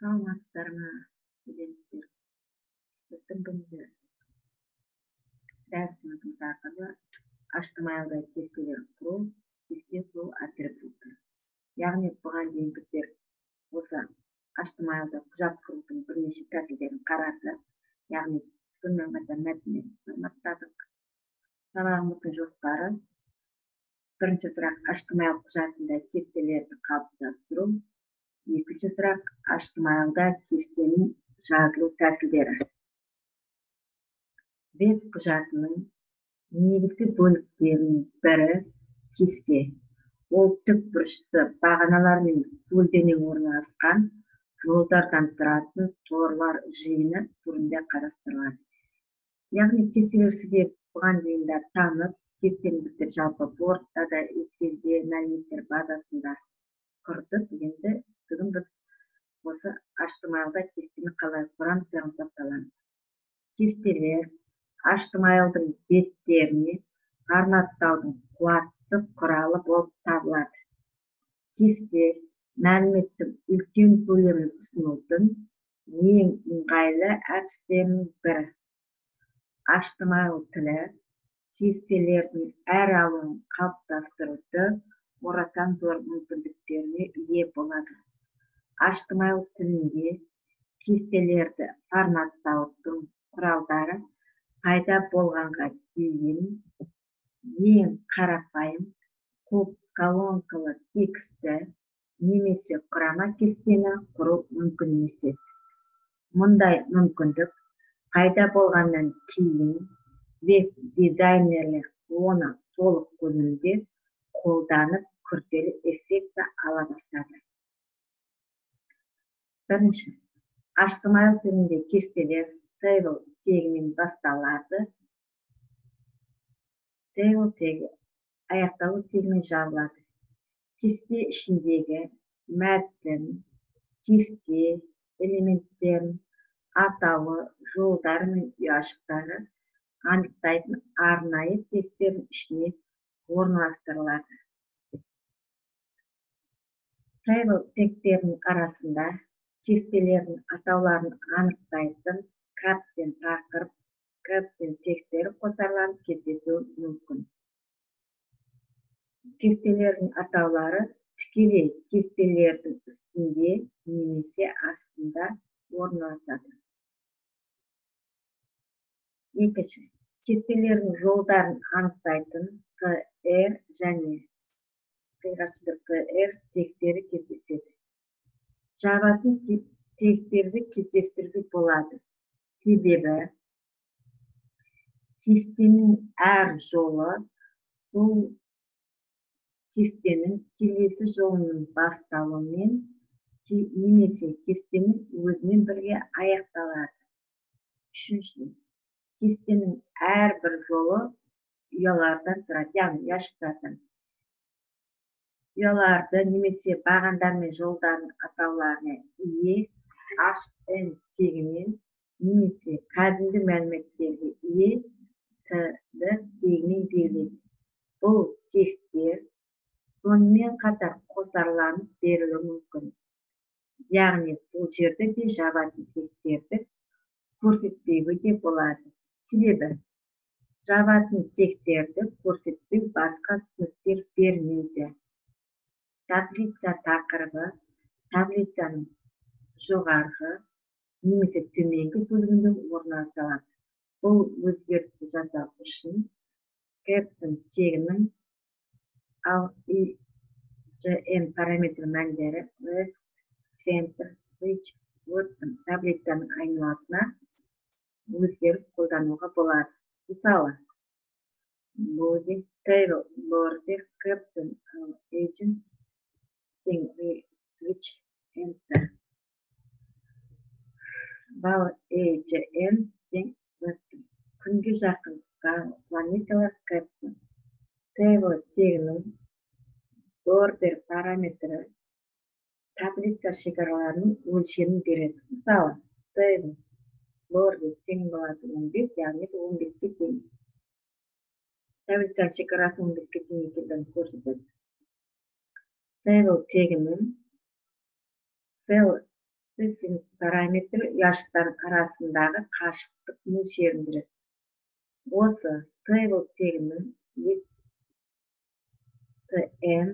Саламатсыздар ма, студенттер? Біздің бүгінгі дәрісіміздің тақырыбы HTML-да кестелер құру, кесте құру атрибуты. Яғни бұған дейін біздер осы HTML-да құжат құрудың бірнеше тәсілдерін қарадық. Яғни сонымен қатар мәтінді форматтадық. Сабағымыздың жоспары: бірінші сұрақ HTML құжатында кестелерді қалыптастыру. Екінші сұрақ HTML-да кестенің жазылу тәсілдері. Веб құжатының негізгі бөліктерінің бірі кесте. Ол тік бұрышты бағаналармен көлденең орналасқан жолдардан тұратын торлар жиыны түрінде қарастырылады. Яғни кестелер сізге бұған дейін де таныс. Кестені біздер жалпы Word-та да, Excel-де, мәліметтер базасында құрдық. Енді бүгін біз осы HTML-да кестені қалай құрамыз соған тоқталамыз. Кестелер HTML-дың беттеріне форматтаудың қуатты құралы болып табылады. Кесте мәліметтің үлкен көлемін ұсынудың ең ыңғайлы әдістерінің бірі. HTML тілі кестелердің әр алуын қалыптастыруды орасан зор мүмкіндіктеріне ие болады. HTML тілінде кестелерді форматтаудың құралдары пайда болғанға дейін ең қарапайым көп колонкалы тексті немесе құрама кестені құру мүмкін емес еді. Мұндай мүмкіндік пайда болғаннан кейін веб-дизайнерлер оны толық көлемде қолданып күрделі эффекті ала бастады. Бірінші, HTML тілінде кестелер table тегімен басталады. Table тегі аяқталу тегімен жабылады. Кесте ішіндегі мәтін, кесте элементтерін атауы, жолдары мен ұяшықтары анықтайтын арнайы тегтердің ішіне орналастырылады. Table тегтерінің арасында кестелердің атауларын анықтайтын каптен тақырып, каптен текстері қосарланып кездесуі мүмкін. Кестелердің атаулары тікелей кестелердің үстінде немесе астында орналасады. Екінші, кестелердің жолдарын анықтайтын TR және TR тегтері кездеседі. Жабатын тегтерді кездестіруге болады. Себебі кестенің әр жолы сол кестенің келесі жолының басталуымен немесе кестенің өзімен бірге аяқталады. Үшінші, кестенің әрбір жолы ұялардан тұрады, яғни ұяшықтардан. Ұяларды немесе бағандар мен жолдардың атауларына ие HN тегімен немесе кәдімгі мәліметтерге ие TD тегімен беріледі. Бұл тегтер сонымен қатар қосарланып берілуі мүмкін. Яғни бұл жерде де жабатын тегтерді көрсетпеуге де болады. Себебі жабатын тегтерді көрсетпеу басқа түсініктер бермейді. Таблица тақырыбы таблицаның жоғарғы немесе төменгі бөлігінде орналасады. Бұл өзгерісті жасау үшін кэптің тегінің IGN параметр мәндері left, center, which, word'тың таблицаның айналасына өзгеріп қолдануға болады. Мысалы, body, table, border, captain, agent, which, enter. Бал AGN, күнге жақын планеталар captain. Table тегінің border параметрі таблица шекараларының өлшемін береді. Мысалы, table border тең болады 15, яғни 15-ке тең. Таблицаның шекарасы 15-ке тең екендігін көрсетеді. Table тегінің cell параметр ұяшықтардың арасындағы қашықтық мөлшерін береді. Осы table тегінің tn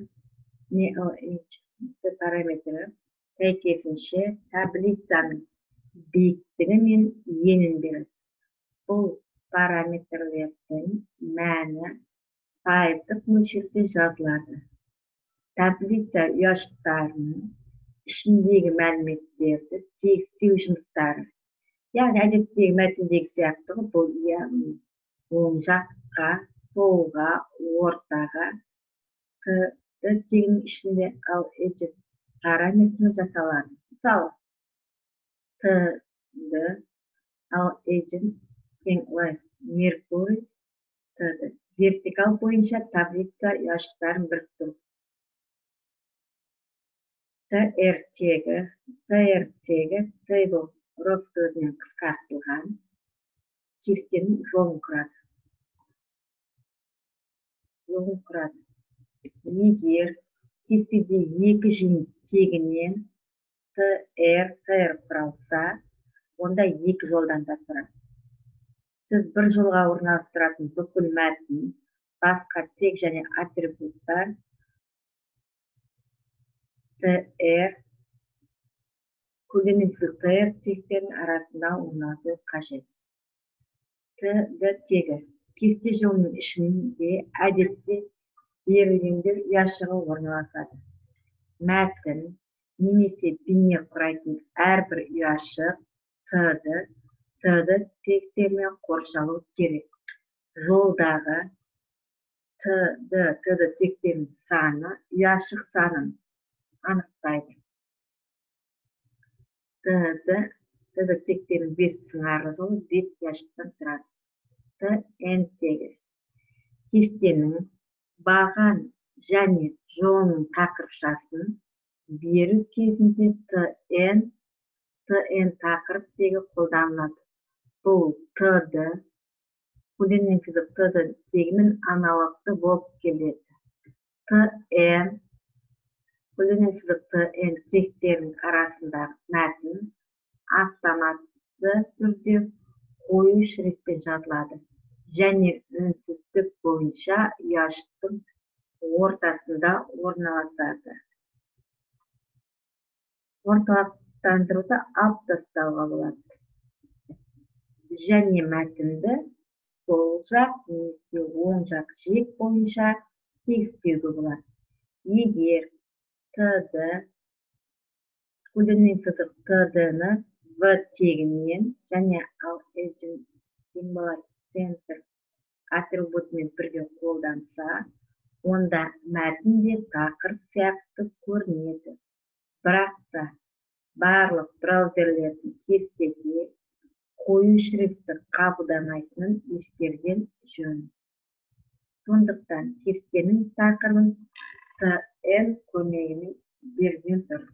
параметрі сәйкесінше таблицаның биіктігі мен енін береді. Бұл параметрлердің мәні пайыздық мөлшерде жазылады. Таблица ұяшықтарының ішіндегі мәліметтерді тегістеу жұмыстары. Яғни әдеттегі мәтіндегі сияқты бұл оң жаққа, солға, ортаға тегінің ішінде ал agent параметрі жасалады. Мысалы, t-ді ал agent тең Меркурий t-ді вертикал бойынша таблица ұяшықтарын біріктіру. tr тегі table ростөрінен қысқартылған кестенің жолын құрады. Егер кестеде екі жиын тегінен tr құралса, онда екі жолдан да тұрады. Сіз бір жолға орналастыратын бүкіл мәтін, басқа тек және атрибуттар tr көлденеңсіз tr тегтерінің арасында орналасуы қажет. T-ді тегі кесте жолының ішінде әдетте берілгендер ұяшығы орналасады. Мәтін немесе бейне құрайтын әрбір ұяшық t-ді тегтермен қоршалу керек. Жолдағы t-ді тегтерінің саны ұяшық санын анықтайды. t-ді тегтерінің 5 сыңарлы жолы 5 ұяшықтан тұрады. tn тегі кестенің баған және жолының тақырыпшасын беру кезінде tn тақырып тегі қолданылады. Бұл t-ді көлденеңсіз t-ді тегімен аналогты болып келеді. tn көлденеңсіз tn тегтерінің арасындағы мәтін автоматты түрде қою шрифтпен жазылады және үнсіздік бойынша ұяшықтың ортасында орналасады. Орталықтандыруды алып тастауға болады. Және мәтінді сол жақ немесе оң жақ жек бойынша тегістеуге болады. Егер t-ді көлденеңсіз t-ді v тегінен және ал центр атрибутымен бірге қолданса, онда мәтін де тақырып сияқты көрінеді. Бірақ та барлық браузерлердің кестеге қою шрифті қабылдамайтынын ескерген жөн. Сондықтан кестенің тақырыбын tn көмегімен берген дұрыс.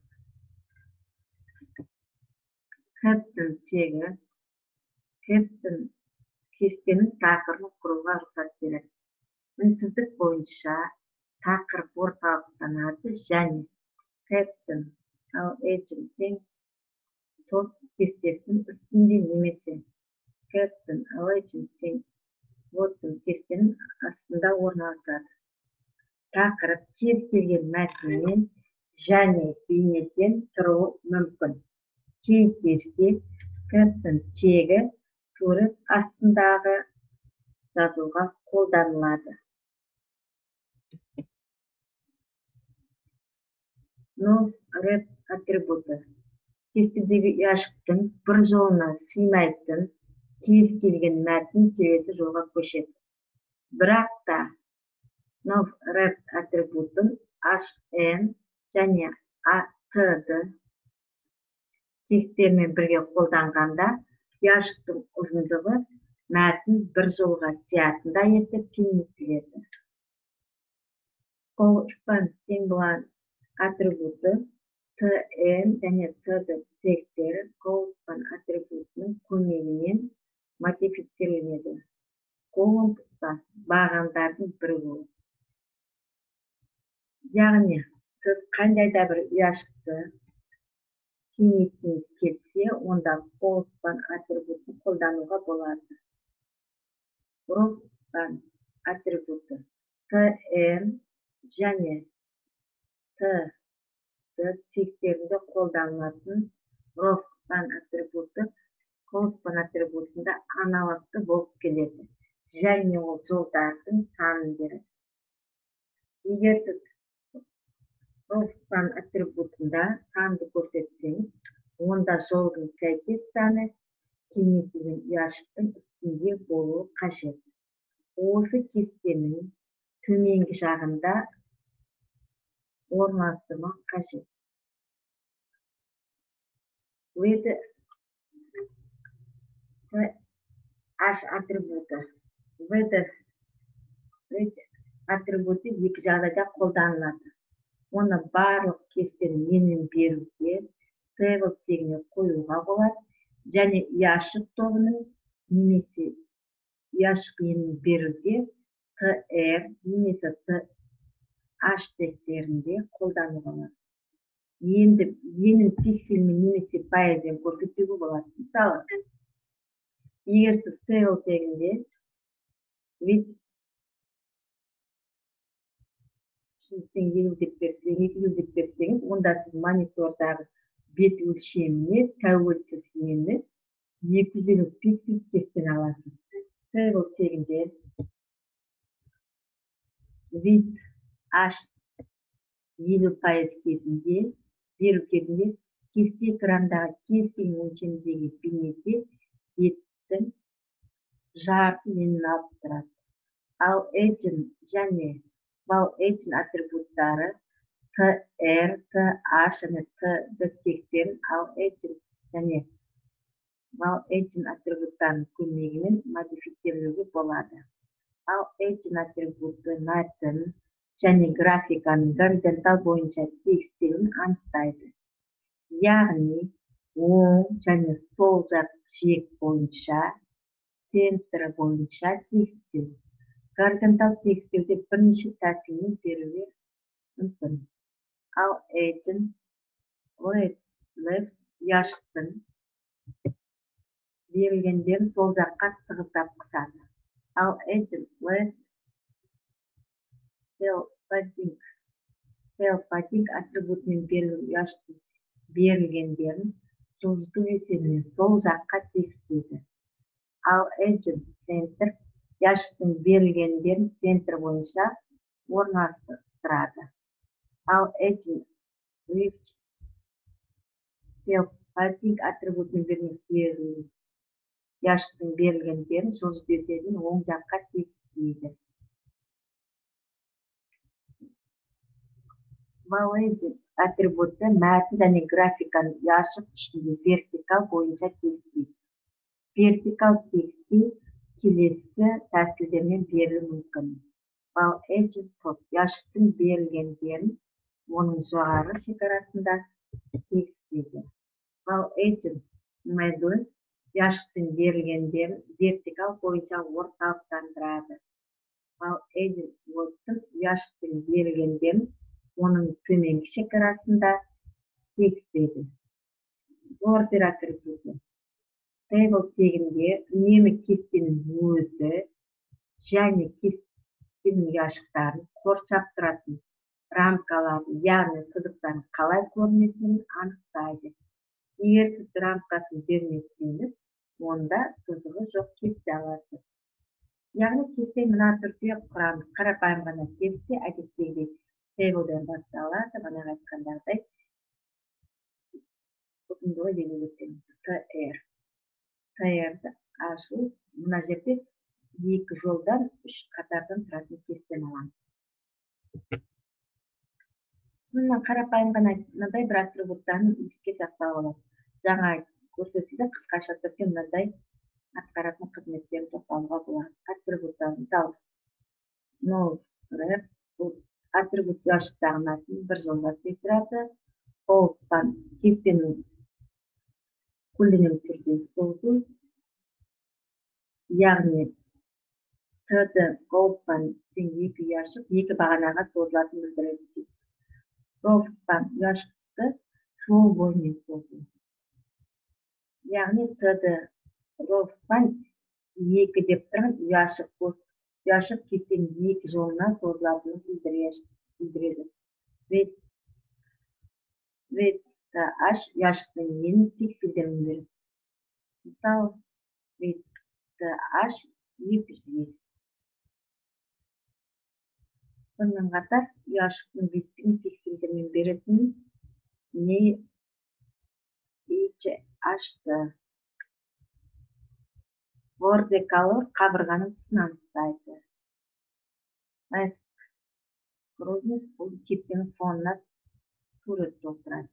Хэптің тегі кестенің тақырыбын құруға рұқсат береді. Үнсіздік бойынша тақырып орталықтанады және хэптің ал agent тең топ кестесінің үстінде немесе хэптің ал agent тең кестенің астында орналасады. Тақырып кез келген мәтіннен және бейнеден тұруы мүмкін. Кей кезде хэптің тегі сурет астындағы жазуға қолданылады. No-ref атрибуты кестедегі ұяшықтың бір жолына сыймайтын кез келген мәтін келесі жолға көшеді. Бірақ та no-ref атрибутын hn және t-ді тегтермен бірге қолданғанда ұяшықтың ұзындығы мәтін бір жолға сыятындай етіп кеңейтіледі. Қоспан тең болған атрибуты tn және t-ді тегтері қоспан атрибутының көмегімен модифицирленеді. Колонтықта бағандардың бірігуі. Яғни, сіз қандай да бір ұяшықты кеңейткіңіз келсе, онда Postman атрибутын қолдануға болады. Postman атрибуты tn және t тегтерінде қолданылатын Postman атрибуты Postman атрибутында аналогты болып келеді. Және ол жолдардың санын береді. Егер Postman атрибутында санды көрсетсеңіз, онда жолдың сәйкес саны кеңейтілген ұяшықтың үстінде болуы қажет. Осы кестенің төменгі жағында орналастырмақ қажет. With h атрибуты. With атрибуты екі жағдайда қолданылады. Оны барлық кестені менен беруде table тегіне қоюға болады, және ұяшық тобының немесе ұяшық енін беруде tr немесе th тегтерінде қолдануға болады. Енді енін пиксельмен немесе пайызбен көрсетуге болады. Мысалы, егер сіз table тегінде with деп берсеңіз, онда сіз монитордағы бет өлшеміне тәуелсіз ені 250 пиксель кестені аласыз. Table тегінде with h 50% кезінде беру кезінде кесте экрандағы кез келген өлшемдегі бейнеде беттің жартысын енін алып тұрады. Ал agent және agent атрибуттары tr, th және t тегтерін agent және agent атрибуттарының көмегімен модифицирлеуге болады. Agent атрибуты мәтін және графиканың горизонталь бойынша тегістігін анықтайды. Яғни, оң және сол жақ жиек бойынша, центрі бойынша тегістеу. Горизонталь тегістеуде бірнеше тәсілмен беруге мүмкін. Agent left ұяшықтың берілгендерін сол жаққа тығыздап қысады. Agent left padding атрибутымен берілген ұяшықтың берілгендерін жылжыту есебінен сол жаққа тегістейді. Agent center ұяшықтың берілгендерін центр бойынша орналастырады. Agent left padding атрибутымен берілген ұяшықтың берілгендерін жылжыту есебінен оң жаққа тегістейді. Agent атрибуты мәтін және графиканың ұяшық ішінде вертикал бойынша тегістейді. Вертикал тегістеу келесі тәсілдермен берілуі мүмкін. Agent top ұяшықтың берілгендерін оның жоғары шекарасында тегістейді. Agent middle ұяшықтың берілгендерін вертикал бойынша орталықтандырады. Agent bottom ұяшықтың берілгендерін оның төменгі шекарасында тегістейді. Border атрибуты. Table тегінде үнемі кестенің өзі және кестенің ұяшықтарын қоршап тұратын рамкаларын, яғни сызықтарын қалай көрінетінін анықтайды. Егер сіз рамкасын бермесеңіз, онда сызығы жоқ кесте аласыз. Яғни кесте мына түрде құрамыз. Қарапайым ғана кесте, әдеттегідей tableden басталады, бағана айтқандағыдай ұзындығы елу өтеміз. tr. tr-ді ашу, мына жерде екі жолдан үш қатардан тұратын кестені аламыз. Мұнан қарапайым ғана мынадай бір атрибуттарын еске сақтап алады. Жаңа көрсетілді, қысқаша түрде мынадай атқаратын қызметтерін тоқталуға болады. Атрибуттар, мысалы, атрибут ұяшықтағы мәтін бір жолға тегістіреді. Postman кестенің көлденең түрде созу, яғни t-ді Postman екі ұяшық екі бағанаға созылатын білдіреді. Postman ұяшықты жол бойымен созылу. Яғни т-ді жолықпан 2 деп тұрған ұяшық кестенің 2 жолына созылатынын білдіреді. VTH ұяшықтың енін пиксельдермен береді. Мысалы, VTH 200. Сонымен қатар ұяшықтың беттігін пиксельдермен беретін не HH-ды бордекалы қабырғаның тұсын анықтайды. Бұл кестенің фонына сурет толтырады.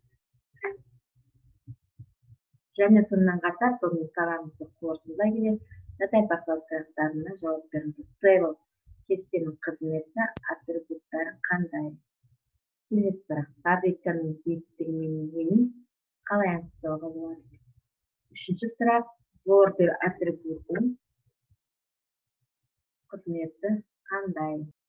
Және сонымен қатар бұл сабағымызды қорытындылай келе жағдай бақылау сұрақтарына жауап беріңіз. Тейлор кестенің қызметі атрибуттары қандай? Келесі сұрақ. Таблицаның беттігі мен енін қалай анықтауға болады? Үшінші сұрақ. Border атрибутының қызметі қандай?